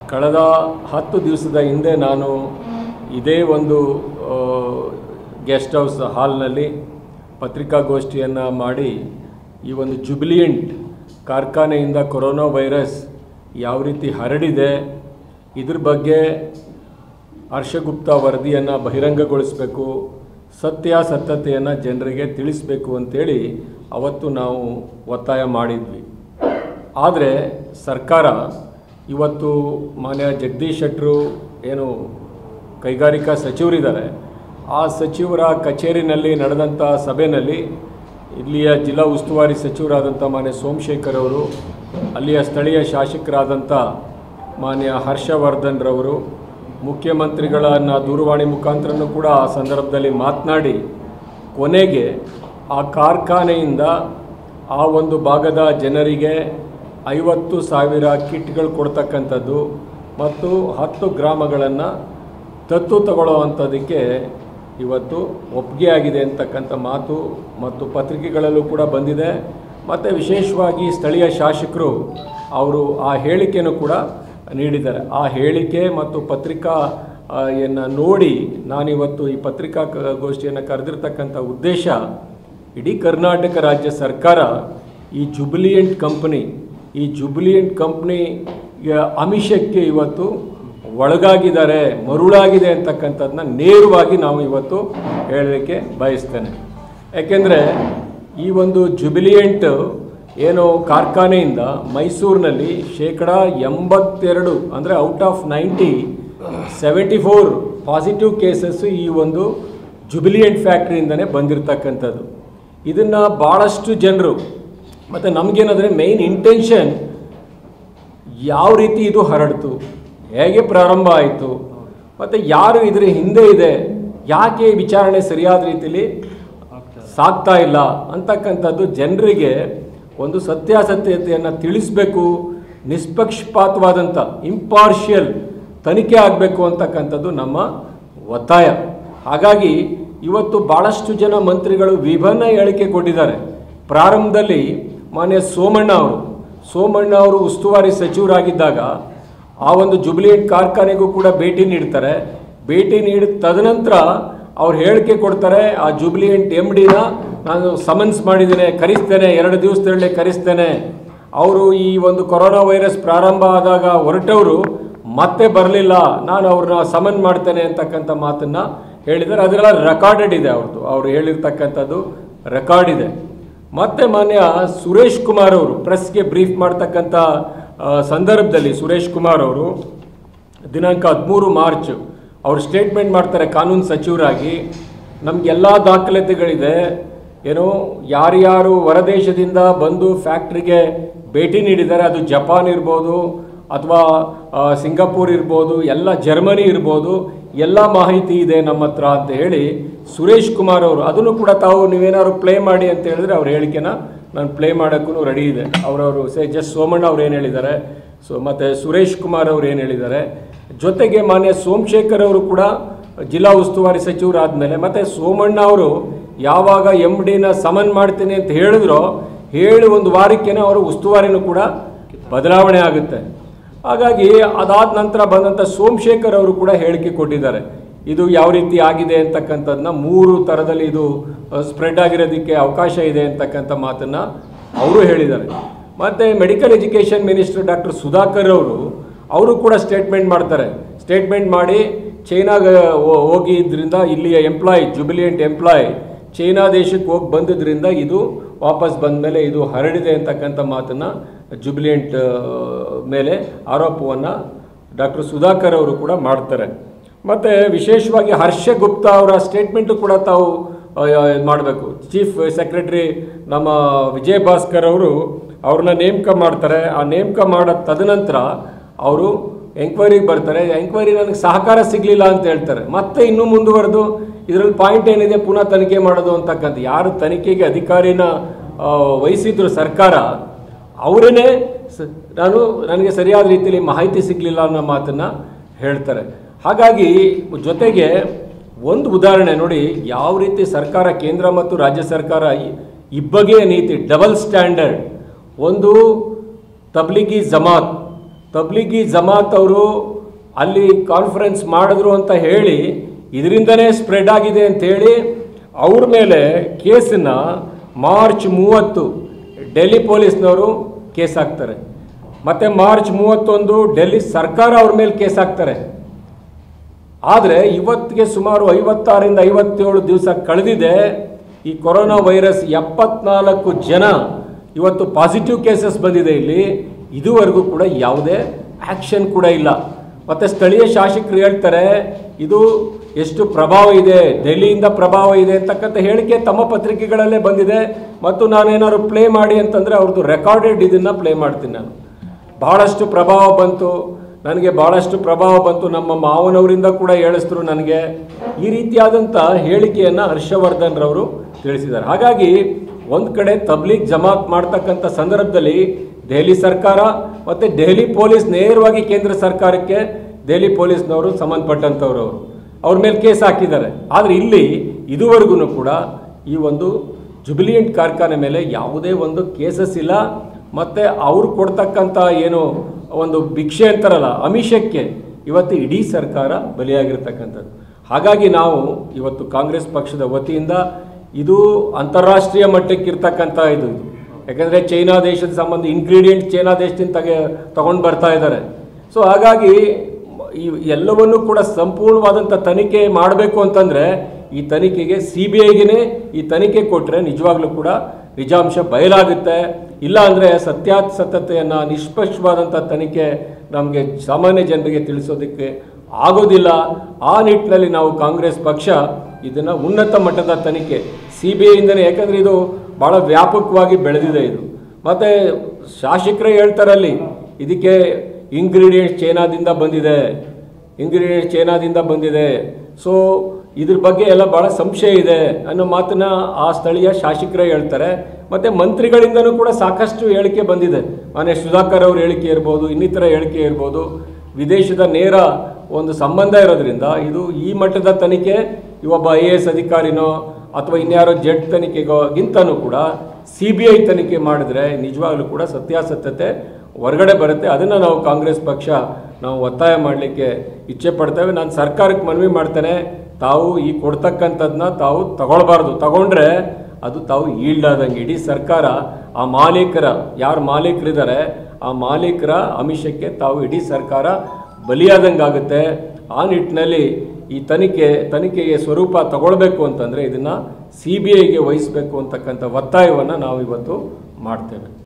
ಕಳೆದ 10 ದಿವಸದ ಹಿಂದೆ ನಾನು ಇದೇ ಒಂದು ಗೆಸ್ಟ್ ಹೌಸ್ ಹಾಲ್ನಲ್ಲಿ ಪತ್ರಿಕಾಗೋಷ್ಠಿಯನ್ನು ಮಾಡಿ ಈ ಒಂದು ಜುಬಿಲಿಯಂಟ್ ಕಾರ್ಖಾನೆಯಿಂದ ಕೊರೋನಾ ವೈರಸ್ ಯಾವ ರೀತಿ ಹರಡಿದೆ ಇದ್ರ ಬಗ್ಗೆ ಹರ್ಷಗುಪ್ತಾ ವರದಿಯನ್ನು ಬಹಿರಂಗಗೊಳಿಸಬೇಕು, ಸತ್ಯಾಸತ್ಯತೆಯನ್ನು ಜನರಿಗೆ ತಿಳಿಸಬೇಕು ಅಂತೇಳಿ ಅವತ್ತು ನಾವು ಒತ್ತಾಯ ಮಾಡಿದ್ವಿ. ಆದರೆ ಸರ್ಕಾರ ಇವತ್ತು ಮಾನ್ಯ ಜಗದೀಶ್ ಶೆಟ್ಟರು ಏನು ಕೈಗಾರಿಕಾ ಸಚಿವರಿದ್ದಾರೆ, ಆ ಸಚಿವರ ಕಚೇರಿನಲ್ಲಿ ನಡೆದಂಥ ಸಭೆಯಲ್ಲಿ ಇಲ್ಲಿಯ ಜಿಲ್ಲಾ ಉಸ್ತುವಾರಿ ಸಚಿವರಾದಂಥ ಮಾನ್ಯ ಸೋಮಶೇಖರ್ ಅವರು, ಅಲ್ಲಿಯ ಸ್ಥಳೀಯ ಶಾಸಕರಾದಂಥ ಮಾನ್ಯ ಹರ್ಷವರ್ಧನ್ ರವರು, ಮುಖ್ಯಮಂತ್ರಿಗಳನ್ನು ದೂರವಾಣಿ ಮುಖಾಂತರನೂ ಕೂಡ ಆ ಸಂದರ್ಭದಲ್ಲಿ ಮಾತನಾಡಿ ಕೊನೆಗೆ ಆ ಕಾರ್ಖಾನೆಯಿಂದ ಆ ಒಂದು ಭಾಗದ ಜನರಿಗೆ 50,000 ಕಿಟ್ಗಳು ಕೊಡ್ತಕ್ಕಂಥದ್ದು ಮತ್ತು 10 ಗ್ರಾಮಗಳನ್ನು ದತ್ತು ತಗೊಳ್ಳೋವಂಥದ್ದಕ್ಕೆ ಇವತ್ತು ಒಪ್ಪಿಗೆ ಆಗಿದೆ ಅಂತಕ್ಕಂಥ ಮಾತು ಮತ್ತು ಪತ್ರಿಕೆಗಳಲ್ಲೂ ಕೂಡ ಬಂದಿದೆ. ಮತ್ತು ವಿಶೇಷವಾಗಿ ಸ್ಥಳೀಯ ಶಾಸಕರು ಅವರು ಆ ಹೇಳಿಕೆಯನ್ನು ಕೂಡ ನೀಡಿದ್ದಾರೆ. ಆ ಹೇಳಿಕೆ ಮತ್ತು ಪತ್ರಿಕೆಯನ್ನು ನೋಡಿ ನಾನಿವತ್ತು ಈ ಪತ್ರಿಕಾಗೋಷ್ಠಿಯನ್ನು ಕರೆದಿರ್ತಕ್ಕಂಥ ಉದ್ದೇಶ, ಇಡೀ ಕರ್ನಾಟಕ ರಾಜ್ಯ ಸರ್ಕಾರ ಈ ಜುಬಿಲಿಯಂಟ್ ಕಂಪ್ನಿಯ ಆಮಿಷಕ್ಕೆ ಇವತ್ತು ಒಳಗಾಗಿದ್ದಾರೆ, ಮರುಳಾಗಿದೆ ಅಂತಕ್ಕಂಥದ್ದನ್ನ ನೇರವಾಗಿ ನಾವು ಇವತ್ತು ಹೇಳಲಿಕ್ಕೆ ಬಯಸ್ತೇನೆ. ಯಾಕೆಂದರೆ ಈ ಒಂದು ಜುಬಿಲಿಯಂಟ್ ಏನು ಕಾರ್ಖಾನೆಯಿಂದ ಮೈಸೂರಿನಲ್ಲಿ 82% ಅಂದರೆ ಔಟ್ ಆಫ್ 90 74 ಪಾಸಿಟಿವ್ ಕೇಸಸ್ಸು ಈ ಒಂದು ಜುಬಿಲಿಯಂಟ್ ಫ್ಯಾಕ್ಟ್ರಿಯಿಂದನೇ ಬಂದಿರತಕ್ಕಂಥದ್ದು. ಇದನ್ನು ಭಾಳಷ್ಟು ಜನರು ಮತ್ತು ನಮಗೇನಾದರೆ ಮೇಯ್ನ್ ಇಂಟೆನ್ಷನ್ ಯಾವ ರೀತಿ ಇದು ಹರಡ್ತು, ಹೇಗೆ ಪ್ರಾರಂಭ ಆಯಿತು ಮತ್ತು ಯಾರು ಇದರ ಹಿಂದೆ ಇದೆ, ಯಾಕೆ ವಿಚಾರಣೆ ಸರಿಯಾದ ರೀತಿಯಲ್ಲಿ ಸಾಗ್ತಾ ಇಲ್ಲ ಅಂತಕ್ಕಂಥದ್ದು ಜನರಿಗೆ ಒಂದು ಸತ್ಯಾಸತ್ಯತೆಯನ್ನು ತಿಳಿಸಬೇಕು, ನಿಷ್ಪಕ್ಷಪಾತವಾದಂಥ ಇಂಪಾರ್ಷಿಯಲ್ ತನಿಖೆ ಆಗಬೇಕು ಅಂತಕ್ಕಂಥದ್ದು ನಮ್ಮ ಒತ್ತಾಯ. ಹಾಗಾಗಿ ಇವತ್ತು ಭಾಳಷ್ಟು ಜನ ಮಂತ್ರಿಗಳು ವಿಭಿನ್ನ ಹೇಳಿಕೆ ಕೊಟ್ಟಿದ್ದಾರೆ. ಪ್ರಾರಂಭದಲ್ಲಿ ಮಾನ್ಯ ಸೋಮಣ್ಣ ಅವರು ಉಸ್ತುವಾರಿ ಸಚಿವರಾಗಿದ್ದಾಗ ಆ ಒಂದು ಜುಬಿಲಿಯಂಟ್ ಕಾರ್ಖಾನೆಗೂ ಕೂಡ ಭೇಟಿ ನೀಡ್ತಾರೆ. ಭೇಟಿ ನೀಡಿದ ತದನಂತರ ಅವ್ರು ಹೇಳಿಕೆ ಕೊಡ್ತಾರೆ, ಆ ಜುಬಿಲಿಯಂಟ್ MDನ ನಾನು ಸಮನ್ಸ್ ಮಾಡಿದ್ದೇನೆ, ಕರೆಸ್ತೇನೆ, 2 ದಿವಸದಲ್ಲೇ ಕರೆಸ್ತೇನೆ. ಅವರು ಈ ಒಂದು ಕೊರೋನಾ ವೈರಸ್ ಪ್ರಾರಂಭ ಆದಾಗ ಹೊರಟವರು ಮತ್ತೆ ಬರಲಿಲ್ಲ, ನಾನು ಅವ್ರನ್ನ ಸಮನ್ ಮಾಡ್ತೇನೆ ಅಂತಕ್ಕಂಥ ಮಾತನ್ನು ಹೇಳಿದ್ದಾರೆ. ಅದೆಲ್ಲ ರೆಕಾರ್ಡೆಡ್ ಇದೆ, ಅವರು ಹೇಳಿರ್ತಕ್ಕಂಥದ್ದು ರೆಕಾರ್ಡ್ ಇದೆ. ಮತ್ತು ಮಾನ್ಯ ಸುರೇಶ್ ಕುಮಾರ್ ಅವರು ಪ್ರೆಸ್ಗೆ ಬ್ರೀಫ್ ಮಾಡ್ತಕ್ಕಂಥ ಸಂದರ್ಭದಲ್ಲಿ ಸುರೇಶ್ ಕುಮಾರ್ ಅವರು ದಿನಾಂಕ 13 ಮಾರ್ಚ್ ಅವರು ಸ್ಟೇಟ್ಮೆಂಟ್ ಮಾಡ್ತಾರೆ ಕಾನೂನು ಸಚಿವರಾಗಿ, ನಮಗೆಲ್ಲ ದಾಖಲಾತಿಗಳಿದೆ, ಏನು ಯಾರ್ಯಾರು ಹೊರದೇಶದಿಂದ ಬಂದು ಫ್ಯಾಕ್ಟ್ರಿಗೆ ಭೇಟಿ ನೀಡಿದ್ದಾರೆ, ಅದು ಜಪಾನ್ ಇರ್ಬೋದು ಅಥವಾ ಸಿಂಗಾಪುರ್ ಇರ್ಬೋದು, ಎಲ್ಲ ಜರ್ಮನಿ ಇರ್ಬೋದು, ಎಲ್ಲ ಮಾಹಿತಿ ಇದೆ ನಮ್ಮ ಹತ್ರ ಅಂತ ಹೇಳಿ ಸುರೇಶ್ ಕುಮಾರ್ ಅವರು, ಅದನ್ನು ಕೂಡ ತಾವು ನೀವೇನಾದ್ರು ಪ್ಲೇ ಮಾಡಿ ಅಂತ ಹೇಳಿದ್ರೆ ಅವ್ರ ಹೇಳಿಕೆನ ನಾನು ಪ್ಲೇ ಮಾಡೋಕ್ಕೂ ರೆಡಿ ಇದೆ. ಅವರವರು ಜಸ್ಟ್ ಸೋಮಣ್ಣ ಅವ್ರು ಏನು ಹೇಳಿದ್ದಾರೆ, ಮತ್ತು ಸುರೇಶ್ ಕುಮಾರ್ ಅವರು ಏನು ಹೇಳಿದ್ದಾರೆ, ಜೊತೆಗೆ ಮಾನ್ಯ ಸೋಮಶೇಖರ್ ಅವರು ಕೂಡ ಜಿಲ್ಲಾ ಉಸ್ತುವಾರಿ ಸಚಿವರಾದಮೇಲೆ ಮತ್ತು ಸೋಮಣ್ಣ ಅವರು ಯಾವಾಗ MDನ ಸಮನ್ ಮಾಡ್ತೀನಿ ಅಂತ ಹೇಳಿದ್ರು, ಹೇಳಿ 1 ವಾರಕ್ಕೇನೆ ಅವರು ಉಸ್ತುವಾರಿನೂ ಕೂಡ ಬದಲಾವಣೆ ಆಗುತ್ತೆ. ಹಾಗಾಗಿ ಅದಾದ ನಂತರ ಬಂದಂಥ ಸೋಮಶೇಖರ್ ಅವರು ಕೂಡ ಹೇಳಿಕೆ ಕೊಟ್ಟಿದ್ದಾರೆ, ಇದು ಯಾವ ರೀತಿ ಆಗಿದೆ ಅಂತಕ್ಕಂಥದ್ದನ್ನ 3 ಥರದಲ್ಲಿ ಇದು ಸ್ಪ್ರೆಡ್ ಆಗಿರೋದಕ್ಕೆ ಅವಕಾಶ ಇದೆ ಅಂತಕ್ಕಂಥ ಮಾತನ್ನು ಅವರು ಹೇಳಿದ್ದಾರೆ. ಮತ್ತು medical education minister doctor Sudhakar ಅವರು ಕೂಡ ಸ್ಟೇಟ್ಮೆಂಟ್ ಮಾಡಿ ಚೈನಾಗೆ ಹೋಗಿದ್ದರಿಂದ ಇಲ್ಲಿಯ ಜುಬಿಲಿಯಂಟ್ ಎಂಪ್ಲಾಯ್ ಚೈನಾ ದೇಶಕ್ಕೆ ಹೋಗಿ ಬಂದಿದ್ದರಿಂದ ಇದು ವಾಪಸ್ ಬಂದ ಮೇಲೆ ಇದು ಹರಡಿದೆ ಅಂತಕ್ಕಂಥ ಮಾತನ್ನು ಜುಬಿಲಿಯಂಟ್ ಮೇಲೆ ಆರೋಪವನ್ನು ಡಾಕ್ಟರ್ ಸುಧಾಕರ್ ಅವರು ಕೂಡ ಮಾಡ್ತಾರೆ. ಮತ್ತು ವಿಶೇಷವಾಗಿ ಹರ್ಷಗುಪ್ತಾ ಅವರ ಸ್ಟೇಟ್ಮೆಂಟು ಕೂಡ ತಾವು ಮಾಡಬೇಕು. ಚೀಫ್ ಸೆಕ್ರೆಟರಿ ನಮ್ಮ ವಿಜಯ ಭಾಸ್ಕರ್ ಅವ್ರನ್ನ ನೇಮಕ ಮಾಡ್ತಾರೆ. ಆ ನೇಮಕ ಮಾಡೋ ತದನಂತರ ಅವರು ಎಂಕ್ವೈರಿಗೆ ಬರ್ತಾರೆ. ಎಂಕ್ವೈರಿ ನನಗೆ ಸಹಕಾರ ಸಿಗಲಿಲ್ಲ ಅಂತ ಹೇಳ್ತಾರೆ. ಮತ್ತೆ ಇನ್ನೂ ಮುಂದುವರೆದು ಇದರಲ್ಲಿ ಪಾಯಿಂಟ್ ಏನಿದೆ, ಪುನಃ ತನಿಖೆ ಮಾಡೋದು ಅಂತಕ್ಕಂಥ ಯಾರು ತನಿಖೆಗೆ ಅಧಿಕಾರಿನ ವಹಿಸಿದ್ರು ಸರ್ಕಾರ, ಅವರೇ ನನಗೆ ಸರಿಯಾದ ರೀತಿಯಲ್ಲಿ ಮಾಹಿತಿ ಸಿಗಲಿಲ್ಲ ಅನ್ನೋ ಮಾತನ್ನು ಹೇಳ್ತಾರೆ. ಹಾಗಾಗಿ ಜೊತೆಗೆ ಒಂದು ಉದಾಹರಣೆ ನೋಡಿ, ಯಾವ ರೀತಿ ಸರ್ಕಾರ, ಕೇಂದ್ರ ಮತ್ತು ರಾಜ್ಯ ಸರ್ಕಾರ ಇಬ್ಬಗೆಯ ನೀತಿ, ಡಬಲ್ ಸ್ಟ್ಯಾಂಡರ್ಡ್. ಒಂದು ತಬ್ಲಿಗಿ ಜಮಾತ್ ತಬ್ಲಿಗಿ ಜಮಾತ್ ಅವರು ಅಲ್ಲಿ ಕಾನ್ಫರೆನ್ಸ್ ಮಾಡಿದ್ರು ಅಂತ ಹೇಳಿ ಇದರಿಂದನೇ ಸ್ಪ್ರೆಡ್ ಆಗಿದೆ ಅಂಥೇಳಿ ಅವ್ರ ಮೇಲೆ ಕೇಸನ್ನು ಮಾರ್ಚ್ 30 ಡೆಲ್ಲಿ ಪೊಲೀಸ್ನವರು ಕೇಸ್ ಹಾಕ್ತಾರೆ. ಮತ್ತು ಮಾರ್ಚ್ 31 ಡೆಲ್ಲಿ ಸರ್ಕಾರ ಅವ್ರ ಮೇಲೆ ಕೇಸ್ ಹಾಕ್ತಾರೆ. ಆದರೆ ಇವತ್ತಿಗೆ ಸುಮಾರು 56ರಿಂದ 57 ದಿವಸ ಕಳೆದಿದೆ. ಈ ಕೊರೋನಾ ವೈರಸ್ 74 ಜನ ಇವತ್ತು ಪಾಸಿಟಿವ್ ಕೇಸಸ್ ಬಂದಿದೆ ಇಲ್ಲಿ. ಇದುವರೆಗೂ ಕೂಡ ಯಾವುದೇ ಆ್ಯಕ್ಷನ್ ಕೂಡ ಇಲ್ಲ. ಮತ್ತು ಸ್ಥಳೀಯ ಶಾಸಕರು ಹೇಳ್ತಾರೆ ಇದು ಎಷ್ಟು ಪ್ರಭಾವ ಇದೆ, ಡೆಲ್ಲಿಯಿಂದ ಪ್ರಭಾವ ಇದೆ ಅಂತಕ್ಕಂಥ ಹೇಳಿಕೆ ತಮ್ಮ ಪತ್ರಿಕೆಗಳಲ್ಲೇ ಬಂದಿದೆ. ಮತ್ತು ನಾನೇನಾದ್ರು ಪ್ಲೇ ಮಾಡಿ ಅಂತಂದರೆ ಅವ್ರದ್ದು ರೆಕಾರ್ಡೆಡ್ ಇದನ್ನು ಪ್ಲೇ ಮಾಡ್ತೀನಿ ನಾನು. ಭಾಳಷ್ಟು ಪ್ರಭಾವ ಬಂತು ನನಗೆ, ಭಾಳಷ್ಟು ಪ್ರಭಾವ ಬಂತು, ನಮ್ಮ ಮಾವನವರಿಂದ ಕೂಡ ಹೇಳಿಸಿದ್ರು ನನಗೆ. ಈ ರೀತಿಯಾದಂಥ ಹೇಳಿಕೆಯನ್ನು ಹರ್ಷವರ್ಧನ್ ರವರು ತಿಳಿಸಿದ್ದಾರೆ. ಹಾಗಾಗಿ ಒಂದು ಕಡೆ ತಬ್ಲೀಗ್ ಜಮಾತ್ ಮಾಡ್ತಕ್ಕಂಥ ಸಂದರ್ಭದಲ್ಲಿ ದೆಹಲಿ ಸರ್ಕಾರ ಮತ್ತು ದೆಹಲಿ ಪೊಲೀಸ್ ನೇರವಾಗಿ ಕೇಂದ್ರ ಸರ್ಕಾರಕ್ಕೆ ದೆಹಲಿ ಪೊಲೀಸ್ನವರು ಸಂಬಂಧಪಟ್ಟಂಥವ್ರು ಅವ್ರ ಮೇಲೆ ಕೇಸ್ ಹಾಕಿದ್ದಾರೆ. ಆದರೆ ಇಲ್ಲಿ ಇದುವರೆಗೂ ಕೂಡ ಈ ಒಂದು ಜುಬಿಲಿಯಂಟ್ ಕಾರ್ಖಾನೆ ಮೇಲೆ ಯಾವುದೇ ಒಂದು ಕೇಸಸ್ ಇಲ್ಲ. ಮತ್ತು ಅವರು ಕೊಡ್ತಕ್ಕಂಥ ಏನು ಒಂದು ಭಿಕ್ಷೆ ಅಂತಾರಲ್ಲ ಅಮಿಷಕ್ಕೆ ಇವತ್ತು ಇಡೀ ಸರ್ಕಾರ ಬಲಿಯಾಗಿರ್ತಕ್ಕಂಥದ್ದು. ಹಾಗಾಗಿ ನಾವು ಇವತ್ತು ಕಾಂಗ್ರೆಸ್ ಪಕ್ಷದ ವತಿಯಿಂದ ಇದು ಅಂತಾರಾಷ್ಟ್ರೀಯ ಮಟ್ಟಕ್ಕಿರ್ತಕ್ಕಂಥ ಇದು, ಯಾಕಂದರೆ ಚೈನಾ ದೇಶದ ಸಂಬಂಧ ಇಂಗ್ರೀಡಿಯೆಂಟ್ ಚೈನಾ ದೇಶದಿಂದ ತಗೊಂಡು ಬರ್ತಾ ಇದ್ದಾರೆ. ಸೊ ಹಾಗಾಗಿ ಈ ಎಲ್ಲವನ್ನೂ ಕೂಡ ಸಂಪೂರ್ಣವಾದಂಥ ತನಿಖೆ ಮಾಡಬೇಕು ಅಂತಂದರೆ ಈ ತನಿಖೆಗೆ CBIಗೆ ಈ ತನಿಖೆ ಕೊಟ್ಟರೆ ನಿಜವಾಗ್ಲೂ ಕೂಡ ನಿಜಾಂಶ ಬಯಲಾಗುತ್ತೆ. ಇಲ್ಲ ಅಂದರೆ ಸತ್ಯಾಸತ್ಯತೆಯನ್ನು ನಿಷ್ಪಕ್ಷವಾದಂಥ ತನಿಖೆ ನಮಗೆ ಸಾಮಾನ್ಯ ಜನರಿಗೆ ತಿಳಿಸೋದಕ್ಕೆ ಆಗೋದಿಲ್ಲ. ಆ ನಿಟ್ಟಿನಲ್ಲಿ ನಾವು ಕಾಂಗ್ರೆಸ್ ಪಕ್ಷ ಇದನ್ನು ಉನ್ನತ ಮಟ್ಟದ ತನಿಖೆ CBIಯಿಂದನೇ, ಯಾಕಂದರೆ ಇದು ಭಾಳ ವ್ಯಾಪಕವಾಗಿ ಬೆಳೆದಿದೆ ಇದು. ಮತ್ತು ಶಾಸಕರೇ ಹೇಳ್ತಾರಲ್ಲಿ ಇದಕ್ಕೆ ಇಂಗ್ರೀಡಿಯೆಂಟ್ಸ್ ಚೈನಾದಿಂದ ಬಂದಿದೆ, ಸೊ ಇದ್ರ ಬಗ್ಗೆ ಎಲ್ಲ ಭಾಳ ಸಂಶಯ ಇದೆ ಅನ್ನೋ ಮಾತನ್ನ ಆ ಸ್ಥಳೀಯ ಶಾಸಕರೇ ಹೇಳ್ತಾರೆ. ಮತ್ತು ಮಂತ್ರಿಗಳಿಂದನೂ ಕೂಡ ಸಾಕಷ್ಟು ಹೇಳಿಕೆ ಬಂದಿದೆ. ಮಾನ್ಯ ಸುಧಾಕರ್ ಅವ್ರ ಹೇಳಿಕೆ ಇರ್ಬೋದು, ಇನ್ನಿತರ ಹೇಳಿಕೆ ಇರ್ಬೋದು. ವಿದೇಶದ ನೇರ ಒಂದು ಸಂಬಂಧ ಇರೋದ್ರಿಂದ ಇದು ಈ ಮಟ್ಟದ ತನಿಖೆ ಒಬ್ಬ IAS ಅಧಿಕಾರಿನೋ ಅಥವಾ ಇನ್ಯಾರೋ ಜಡ್ ತನಿಖೆಗಿಂತನೂ ಕೂಡ CBI ತನಿಖೆ ಮಾಡಿದ್ರೆ ನಿಜವಾಗ್ಲೂ ಕೂಡ ಸತ್ಯಾಸತ್ಯತೆ ಹೊರಗಡೆ ಬರುತ್ತೆ. ಅದನ್ನು ನಾವು ಕಾಂಗ್ರೆಸ್ ಪಕ್ಷ ನಾವು ಒತ್ತಾಯ ಮಾಡಲಿಕ್ಕೆ ಇಚ್ಛೆ ಪಡ್ತೇವೆ. ನಾನು ಸರ್ಕಾರಕ್ಕೆ ಮನವಿ ಮಾಡ್ತೇನೆ, ತಾವು ಈ ಕೊಡ್ತಕ್ಕಂಥದ್ದನ್ನ ತಾವು ತಗೊಳ್ಬಾರ್ದು. ತಗೊಂಡ್ರೆ ಅದು ತಾವು ಈಲ್ಡಾದಂಗೆ. ಇಡೀ ಸರ್ಕಾರ ಆ ಮಾಲೀಕರ ಯಾರು ಮಾಲೀಕರಿದ್ದಾರೆ ಆ ಮಾಲೀಕರ ಆಮಿಷಕ್ಕೆ ತಾವು ಇಡೀ ಸರ್ಕಾರ ಬಲಿಯಾದಂಗೆ ಆಗುತ್ತೆ. ಆ ನಿಟ್ಟಿನಲ್ಲಿ ಈ ತನಿಖೆಗೆ ಸ್ವರೂಪ ತಗೊಳ್ಬೇಕು ಅಂತಂದರೆ ಇದನ್ನು CBIಗೆ ವಹಿಸಬೇಕು ಅಂತಕ್ಕಂಥ ಒತ್ತಾಯವನ್ನು ನಾವು ಇವತ್ತು ಮಾಡ್ತೇವೆ.